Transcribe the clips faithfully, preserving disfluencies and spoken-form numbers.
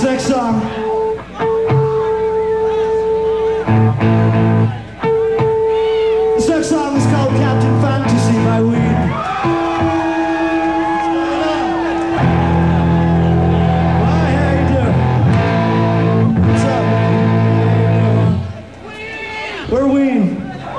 next song. This next song is called Captain Fantasy by Ween. Why, how you doing? What's up? How you doing? We're Ween.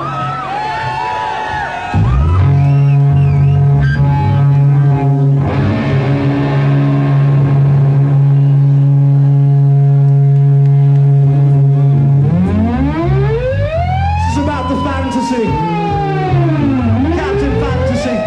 Captain Fantasy.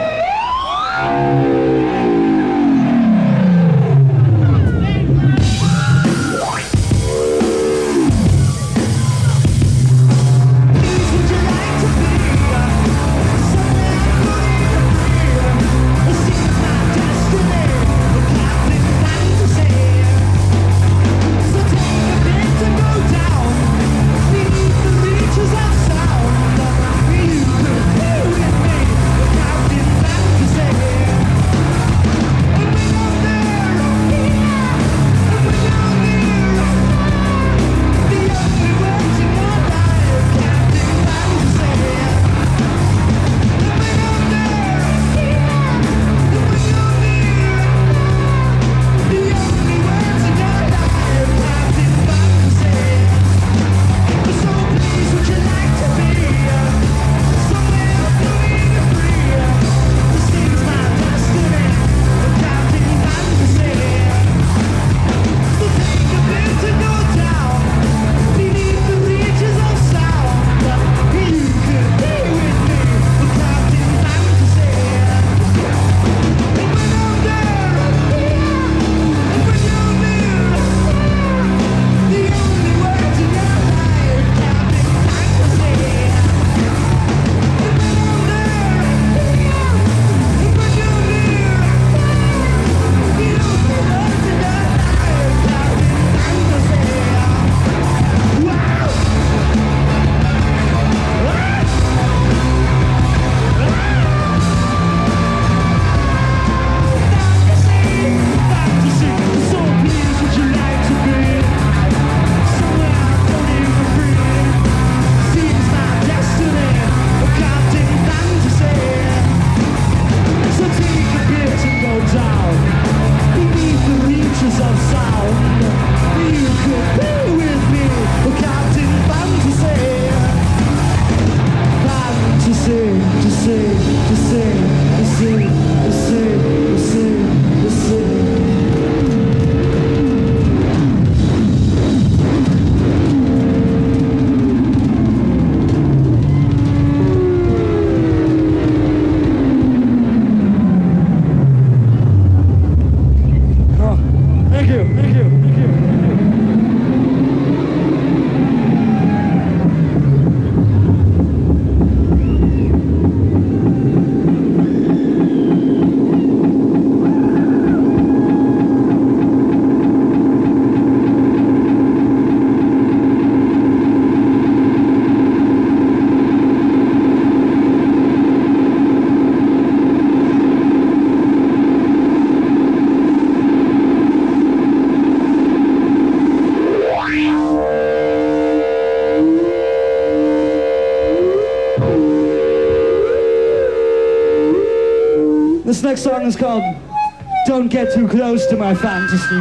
This next song is called Don't Get Too Close to My Fantasy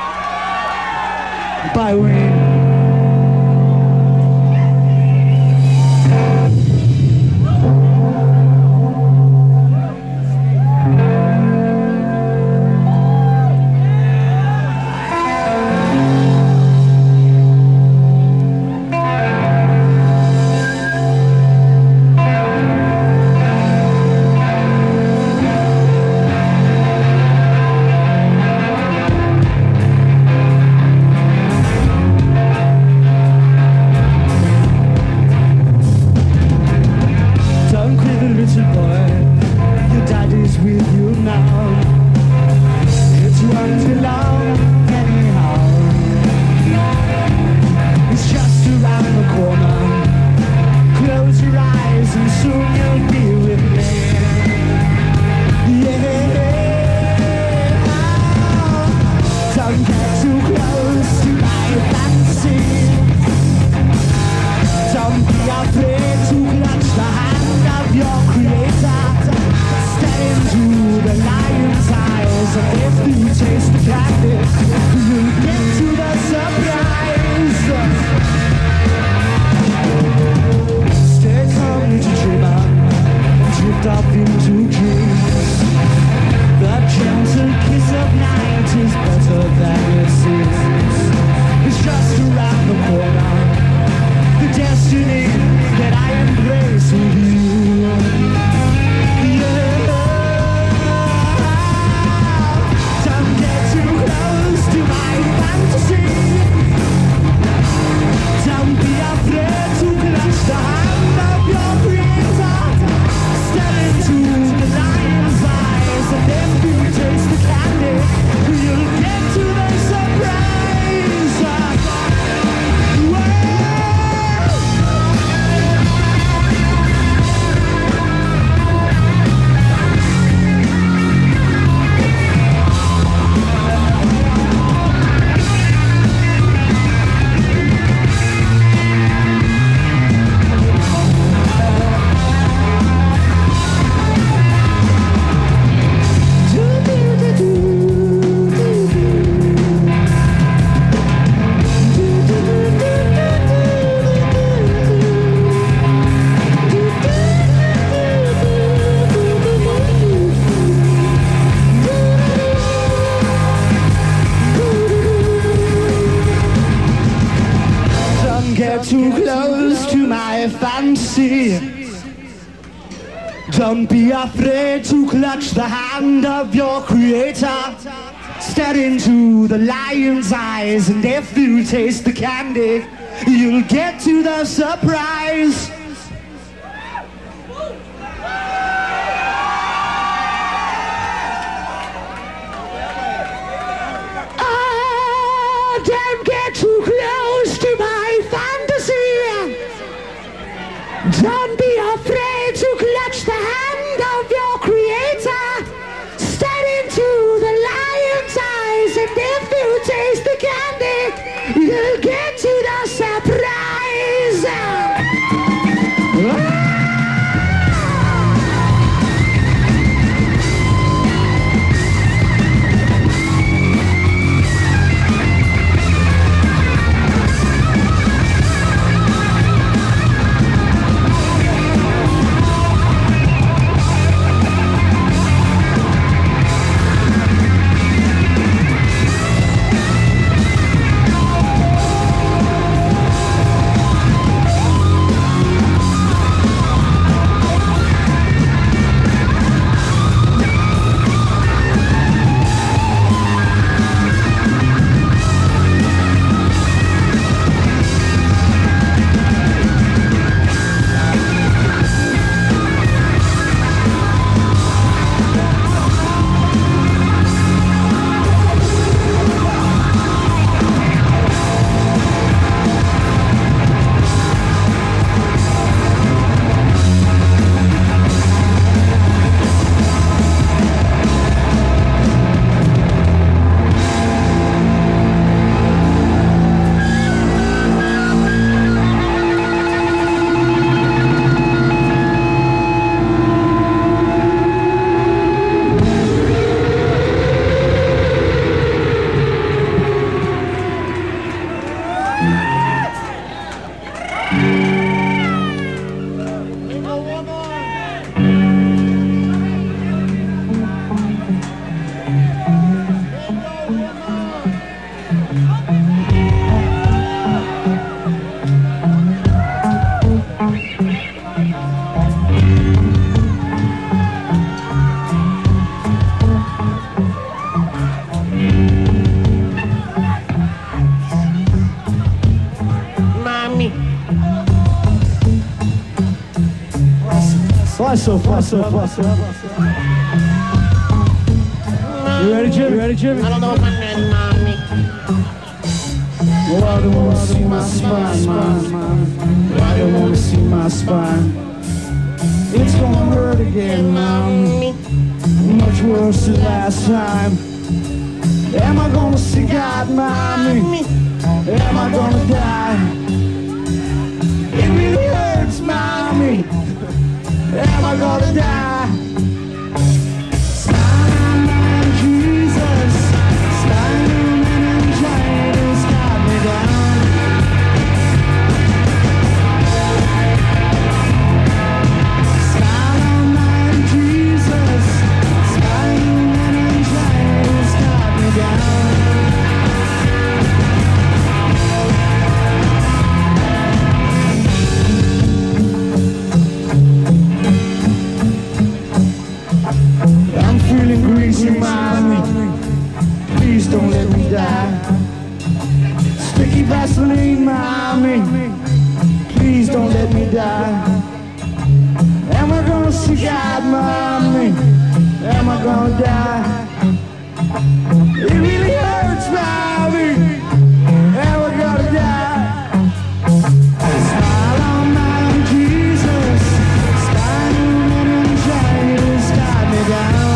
by Ween. We'll be right back. into the lion's eyes, and if you taste the candy, you'll get to the surprise. Stay calm to dream on, drift off into dreams. The gentle kiss of night is better than it seems. It's just around the corner, the destiny that I embrace with you. Yeah. Don't get too close to my fantasy. Don't be afraid to clutch the hand of your creator. Step into the lion's eyes, and if you taste the candy, you'll get to the surprise. Whoa. Too close to my fantasy. Don't be afraid to clutch the hand of your creator. Stare into the lion's eyes, and if you taste the candy, you'll get to the surprise. Oh, don't get too close to my fantasy. Don't be afraid to clutch the hand of your creator. Stare into the lion's eyes, and if you taste the candy, you'll get to the surprise. Ah! Faça, faça, faça. You ready, Jimmy? You ready, Jimmy? I don't know if I'm ready, mommy. Well, I don't wanna see my spine, man. I don't wanna see my spine. It's gonna hurt again, man. Much worse than last time. Am I gonna see God, mommy? Am I gonna die? It really hurts, mommy. Am I gonna die? I'm feeling greasy, mommy. Please don't let me die. Sticky Vaseline, mommy. Please don't let me die. Am I gonna see God, mommy? Am I gonna die? It really hurts, mommy. Am I gonna die? Smile on my Jesus. Spinal meningitis got me down.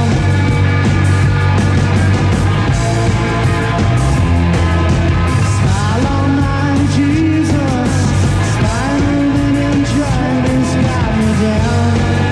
Smile on my Jesus. Spinal meningitis got me down.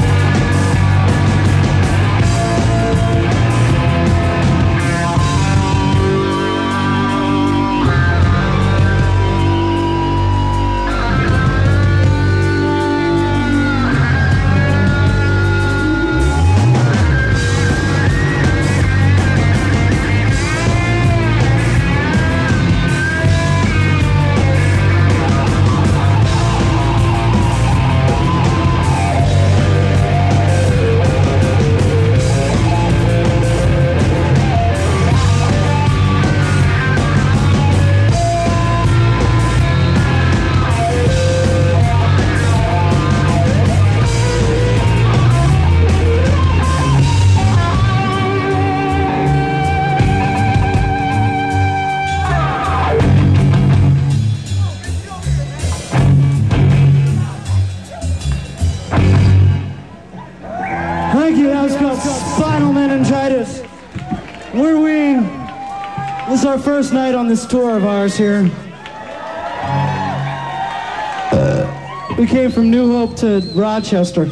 Thank you, that was called Spinal Meningitis. We're Ween. This is our first night on this tour of ours here. We came from New Hope to Rochester.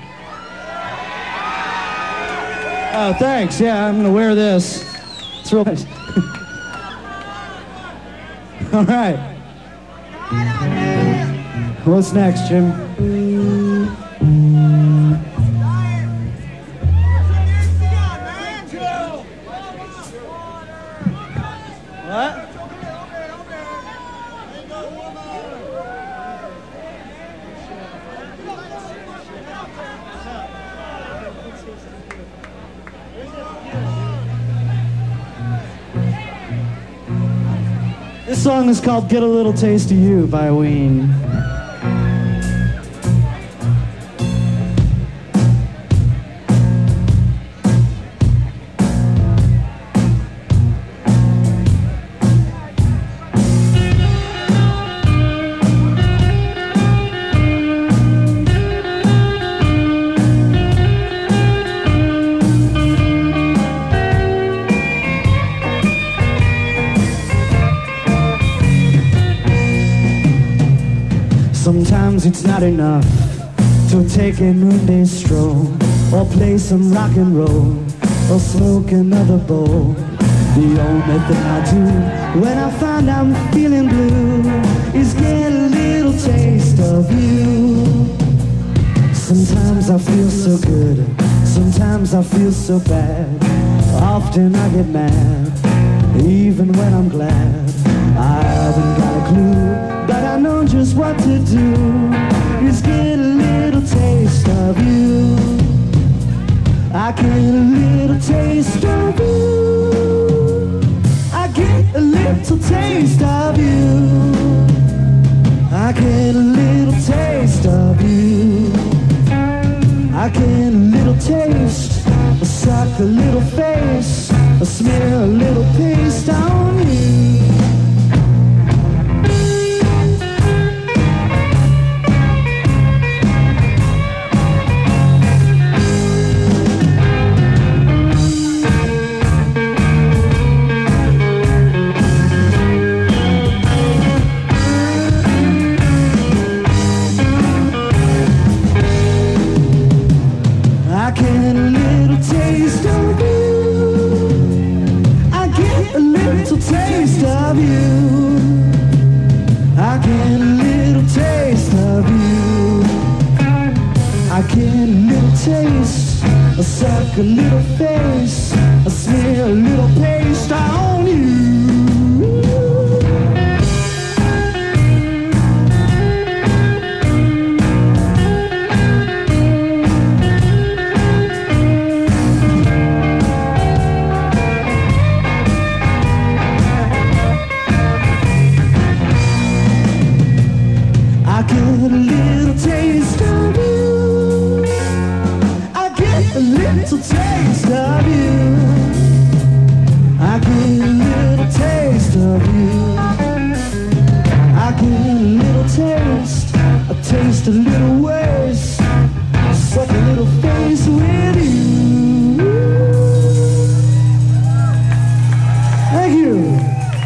Oh, thanks. Yeah, I'm gonna wear this. It's real nice. All right. What's next, Jim? What? This song is called Get a Little Taste of You by Ween. Sometimes it's not enough to take a noonday stroll, or play some rock and roll, or smoke another bowl. The only thing I do when I find I'm feeling blue is get a little taste of you. Sometimes I feel so good, sometimes I feel so bad. Often I get mad, even when I'm glad. I haven't got a clue, but I know just what to do, is get a little taste of you. I get a little taste of you. I get a little taste of you. I get a little taste of you. I get a little taste, I suck a little face, I smear a little paste on you. Taste of you. I get a little taste of you. I get a little taste, I suck a little face, I smear a little paste on you. of you. I get a little taste of you. I get a little taste, a taste a little waste, suck a little face with you. Thank you.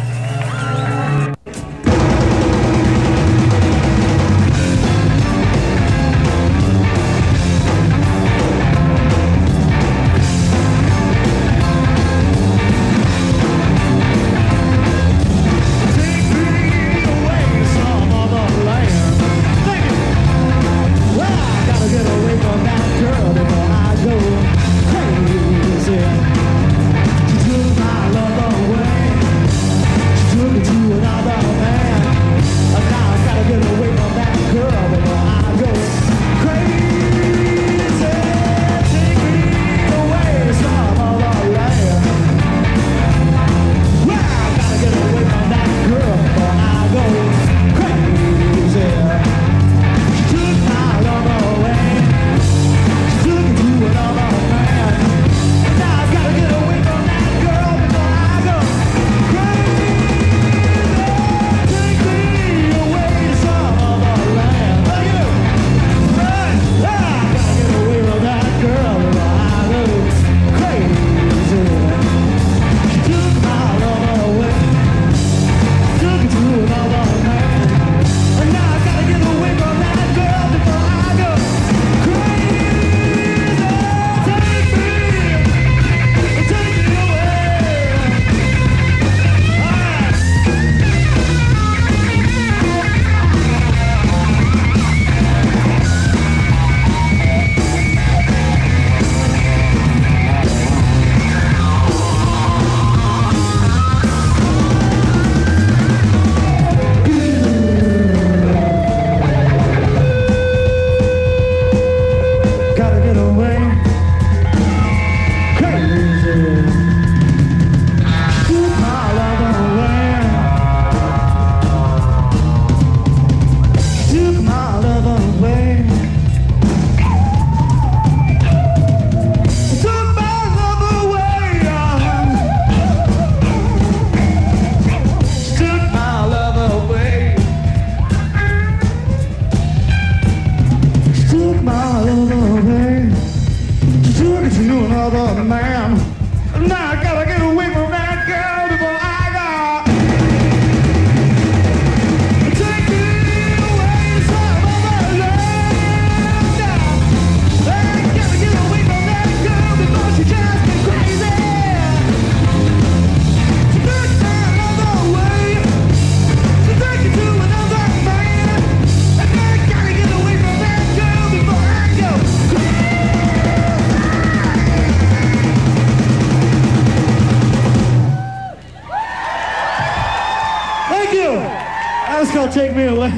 Take me away.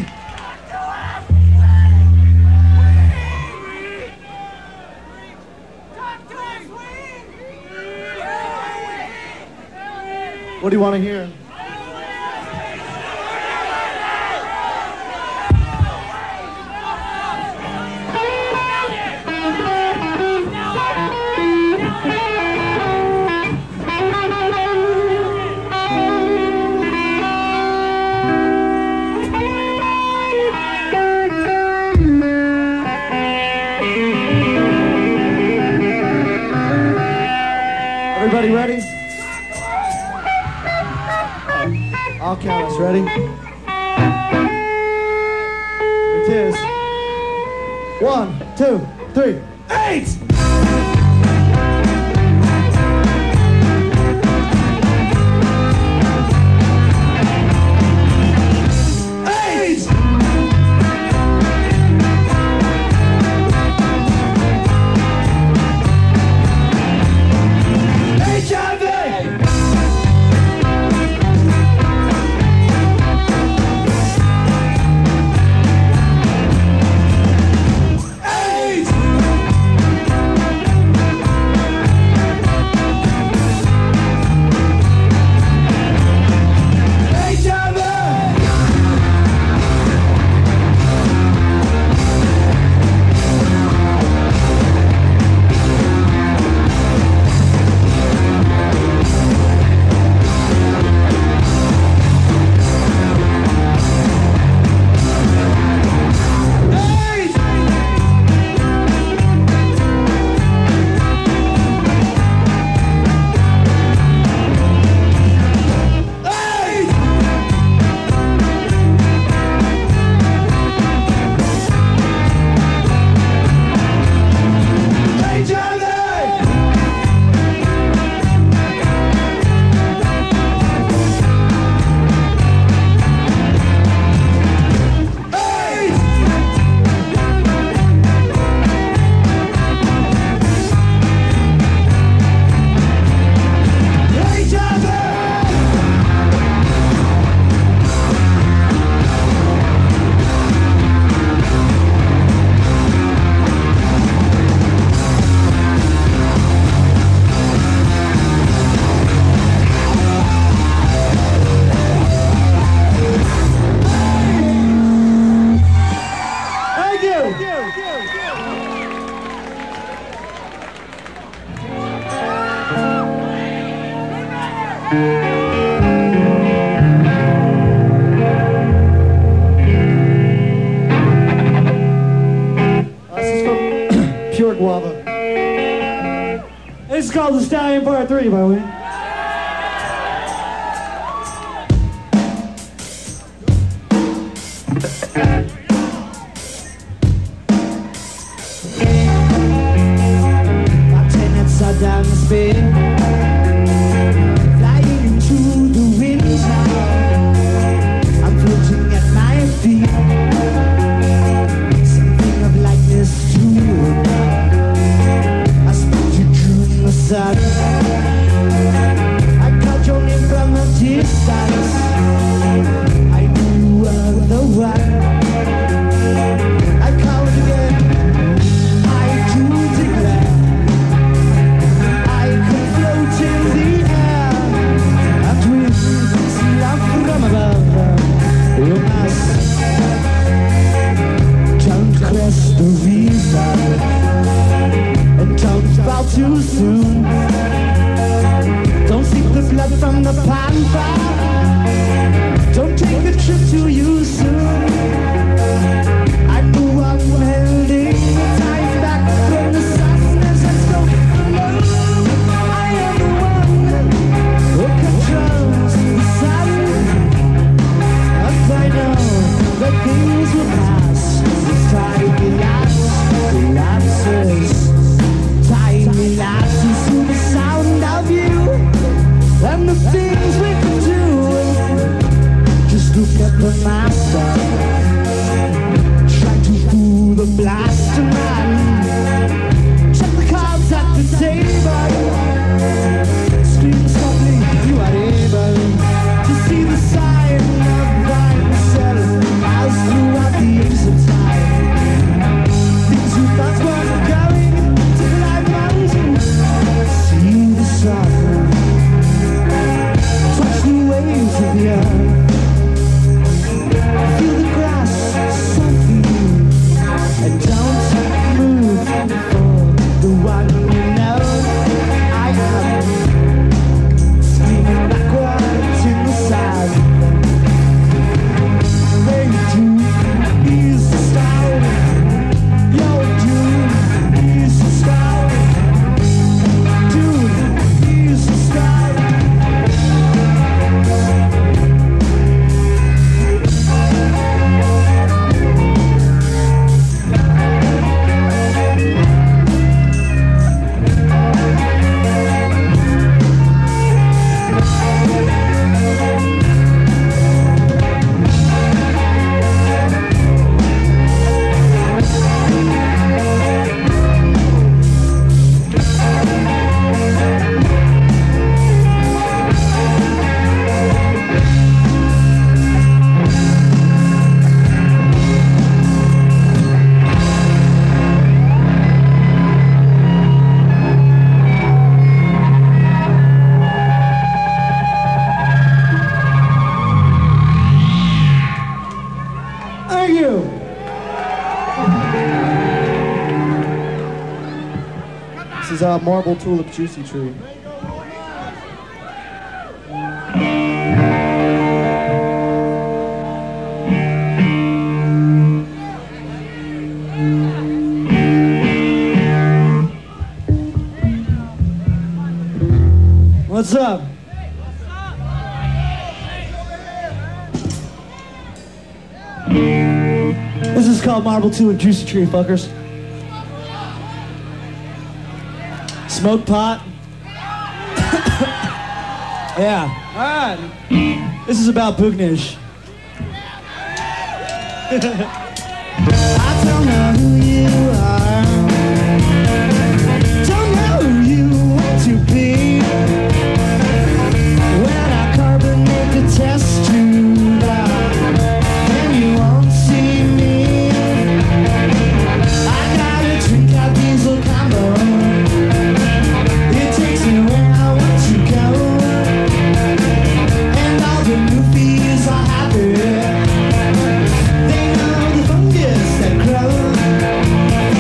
What do you want to hear? Everybody ready? I'll count us. Ready? It is. One, two, three, eight! Pure Guava. This is called The Stallion Part three, by the way. About ten minutes are down the speed, flying into the wind now. I'm floating at my feet, something of likeness to you. I spoke to you in the sun. I called your name from a distance. I knew you were the one. I called again. I do declare I could float in the air. I breathe love from above. You must don't cross the river and don't bow too soon. Don't seek the blood from the panther. Don't take a trip to you soon. I'm the one holding the time back from the sadness and so alone. I am the one who controls the sun. And I know that things will pass. This time elapses, elapses. Time elapses to the sound of you and the things we can do. Just look at the master, try to fool the blaster man. Check the cards at the table, scream softly, you are able to see the sign of thyself as throughout the ages of time. Things you thought were going to climb mountains, see the sun, touch the waves of the earth. Feel the grass softly and don't move for the one you know. I am screaming backwards in the sand. They do is the style. Your dude is the style. Dude is the style. Thank you. This is a uh, Marble Tulip Juicy Tree. What's up? This is called Marble Tulip Juicy Tree, fuckers. Smoke pot. Yeah. Alright. This is about Boognish. I don't know who you are. Don't know who you want to be. When I carbonate the test tube out, then you won't see me. I gotta drink out diesel combo. It takes me where I want to go. And all the newbies are happy. They know the fungus that grows.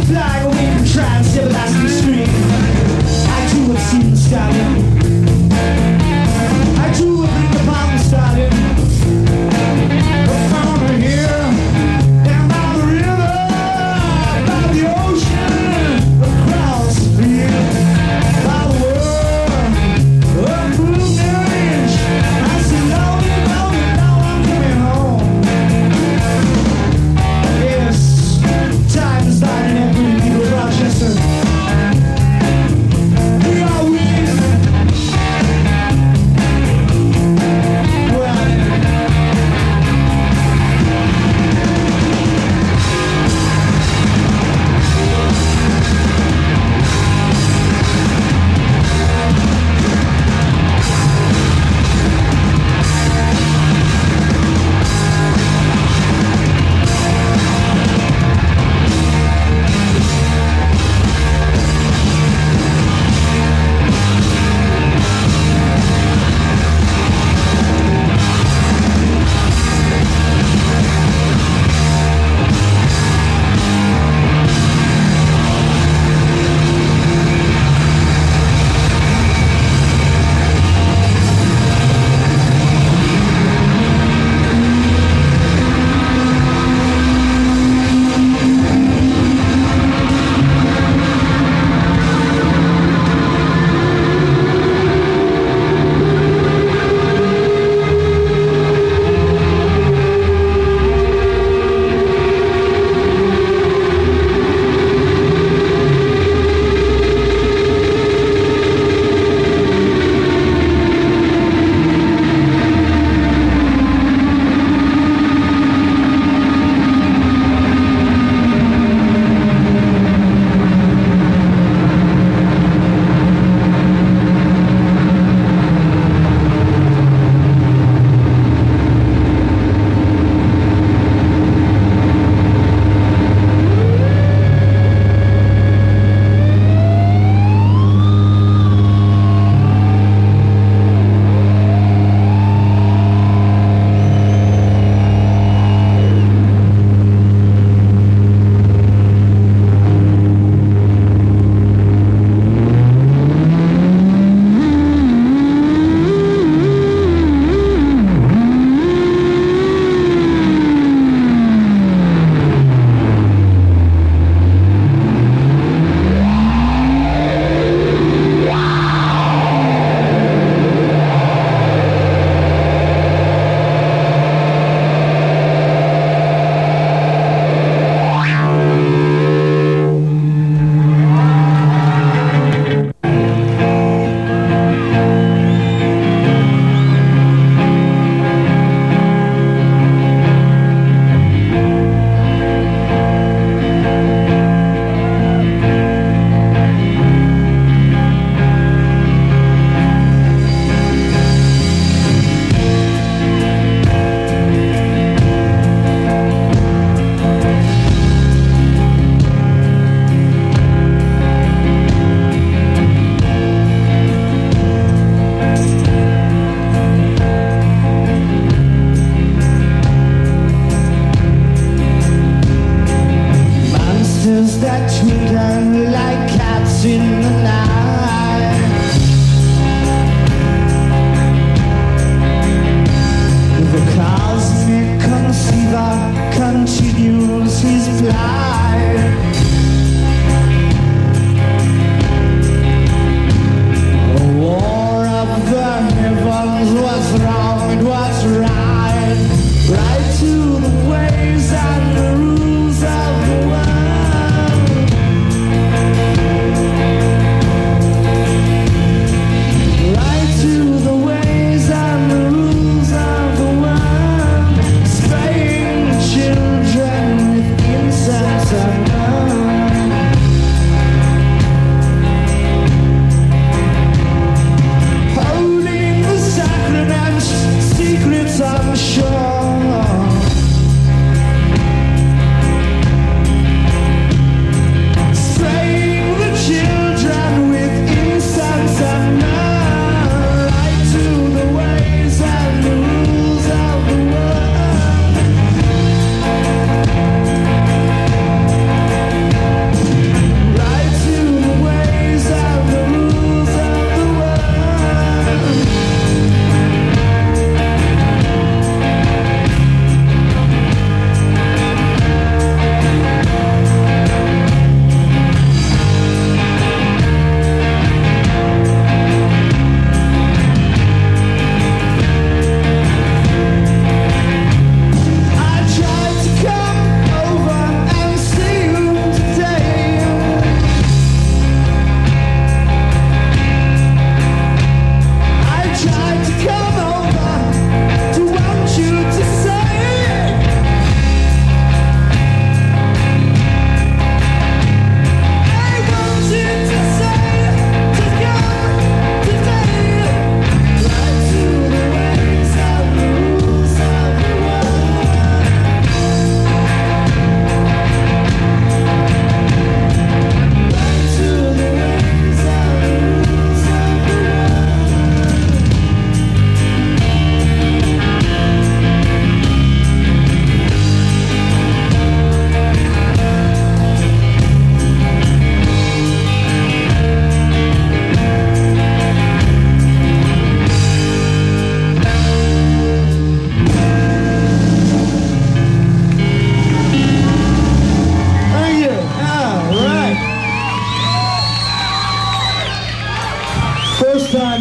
flying away from trance, everlasting stream. I do what seems stallion. I do what bring the pound stallion. From here, down by the river, by the ocean, across the field, by the world, of blue range. I say, lonely, lonely, now I'm coming home. Yes, time is dying every little Rochester.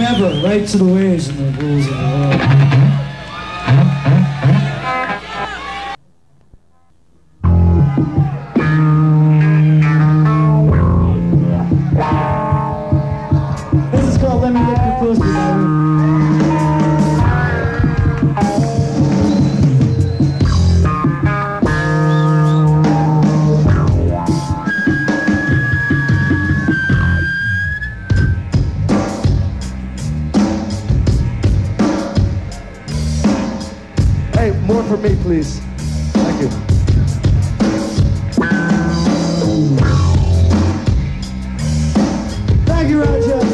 never, right to the ways and the rules of the world. This is called Let Me Lick Your Pussy, baby. More for me, please. Thank you. Thank you, Roger.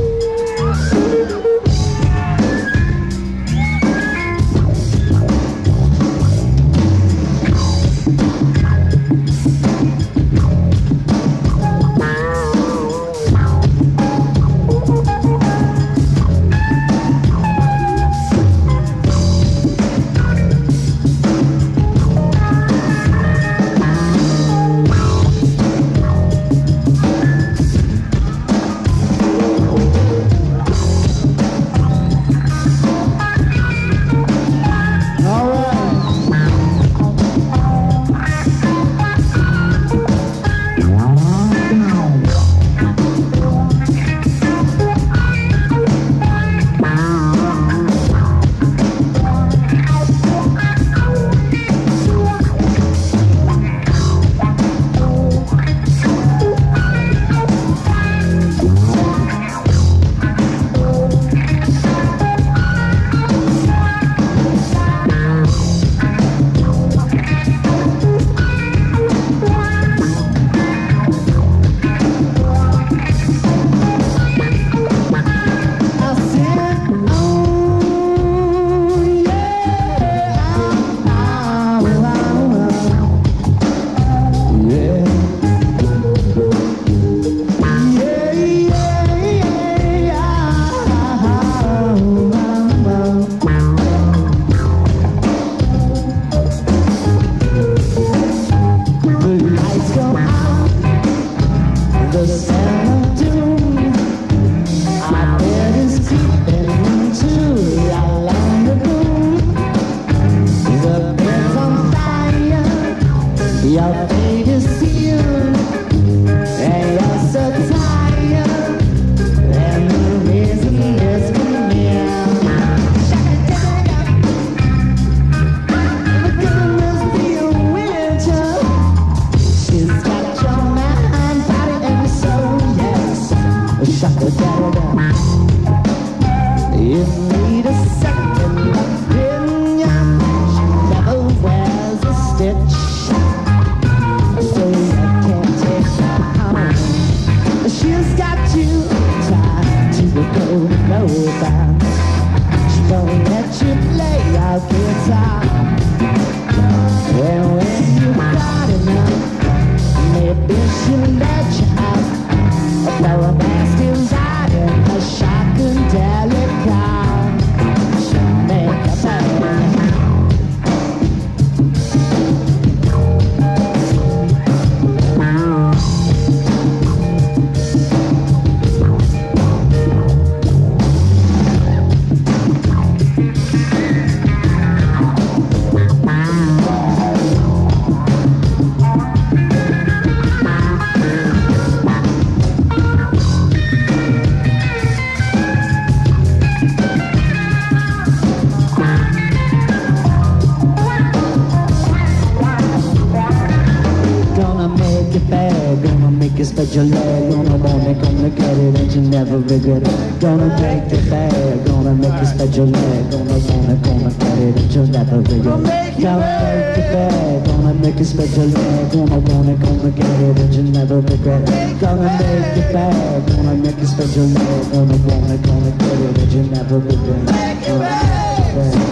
Spread your leg, gonna want it, gonna get it, and you never regret it. Gonna make it bad, gonna make you spread your leg, gonna want it, gonna get it, and you'll never regret it. Gonna make it bad, gonna make you spread your leg, gonna want it, gonna get it, and you'll never regret it. Gonna make it bad, gonna make you spread your leg, gonna want it, gonna get it, and you'll never regret it. Make it bad.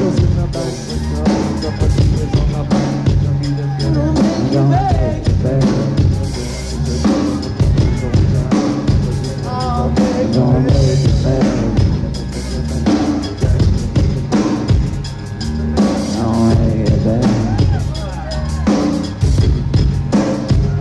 Gonna make it bad. Gonna make it bad. Gonna make it bad.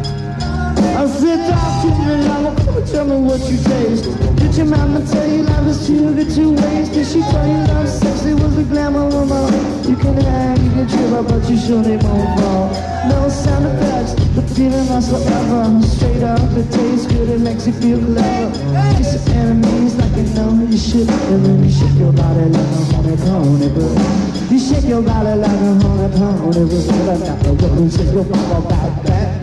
I said, talk to me, mama, come and tell me what you taste. Did your mama tell you love was too good to waste. Did she tell you love sex? It was the glamour of all. You can hang, you can trip up, but you surely won't fall. No sound effects, the feeling lasts forever. Straight up, it tastes good, it makes you feel clever. Kiss your enemies like you know you should. And then you shake your body like a honey pony, but you shake your body like a honey pony, but now the woman says you'll fall back, back.